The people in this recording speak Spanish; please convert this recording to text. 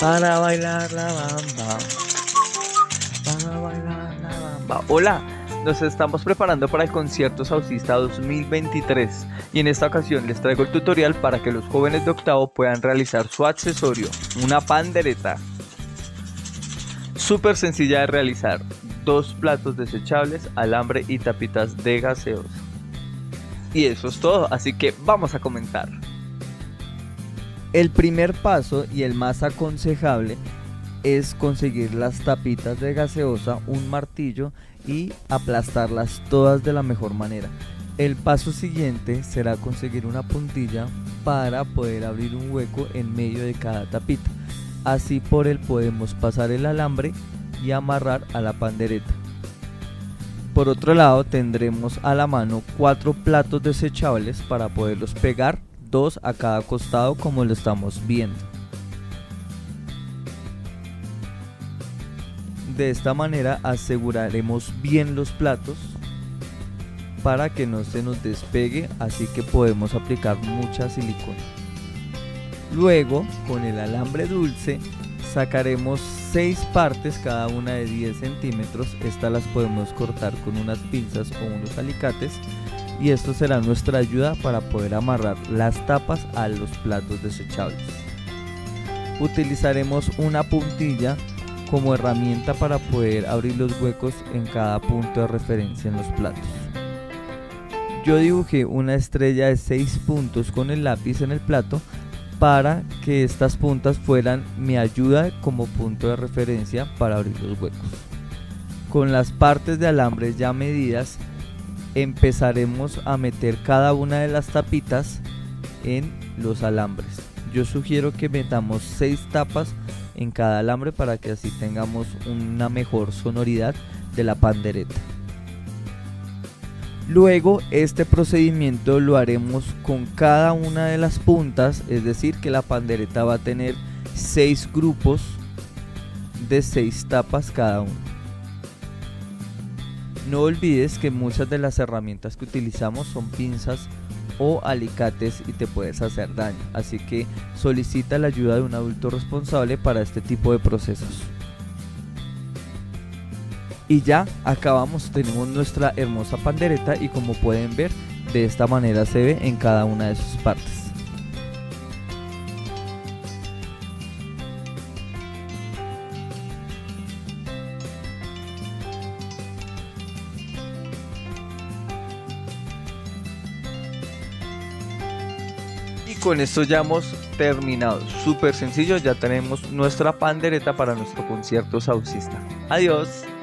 para bailar la bamba, para bailar la bamba. Hola, nos estamos preparando para el concierto Saucista 2023 y en esta ocasión les traigo el tutorial para que los jóvenes de octavo puedan realizar su accesorio, una pandereta. Súper sencilla de realizar, 2 platos desechables, alambre y tapitas de gaseosa. Y eso es todo, así que vamos a comenzar. El primer paso y el más aconsejable es conseguir las tapitas de gaseosa, un martillo y aplastarlas todas de la mejor manera. El paso siguiente será conseguir una puntilla para poder abrir un hueco en medio de cada tapita. Así por él podemos pasar el alambre y amarrar a la pandereta. Por otro lado tendremos a la mano 4 platos desechables para poderlos pegar, 2 a cada costado como lo estamos viendo. De esta manera aseguraremos bien los platos para que no se nos despegue, así que podemos aplicar mucha silicona. Luego con el alambre dulce sacaremos 6 partes, cada una de 10 centímetros. Estas las podemos cortar con unas pinzas o unos alicates y esto será nuestra ayuda para poder amarrar las tapas a los platos desechables. Utilizaremos una puntilla como herramienta para poder abrir los huecos en cada punto de referencia en los platos. Yo dibujé una estrella de 6 puntos con el lápiz en el plato para que estas puntas fueran mi ayuda como punto de referencia para abrir los huecos. Con las partes de alambre ya medidas empezaremos a meter cada una de las tapitas en los alambres. Yo sugiero que metamos 6 tapas en cada alambre para que así tengamos una mejor sonoridad de la pandereta. Luego este procedimiento lo haremos con cada una de las puntas, es decir que la pandereta va a tener 6 grupos de 6 tapas cada uno. No olvides que muchas de las herramientas que utilizamos son pinzas o alicates y te puedes hacer daño, así que solicita la ayuda de un adulto responsable para este tipo de procesos. Y ya acabamos, tenemos nuestra hermosa pandereta y como pueden ver de esta manera se ve en cada una de sus partes. Y con esto ya hemos terminado, súper sencillo, ya tenemos nuestra pandereta para nuestro concierto saucista. Adiós.